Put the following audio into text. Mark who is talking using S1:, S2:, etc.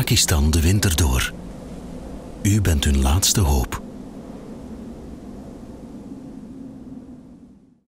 S1: Pakistan de winter door. U bent hun laatste hoop.